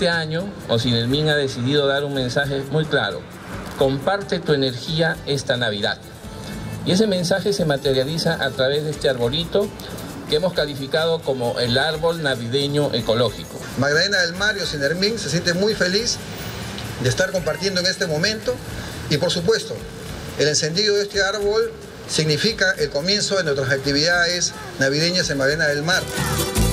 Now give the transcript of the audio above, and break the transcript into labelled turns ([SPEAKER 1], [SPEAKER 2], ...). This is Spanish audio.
[SPEAKER 1] este año, Ocinermin ha decidido dar un mensaje muy claro: comparte tu energía esta Navidad. Y ese mensaje se materializa a través de este arbolito que hemos calificado como el árbol navideño ecológico.
[SPEAKER 2] Magdalena del Mar y Ocinermin se siente muy feliz de estar compartiendo en este momento y, por supuesto, el encendido de este árbol significa el comienzo de nuestras actividades navideñas en Magdalena del Mar.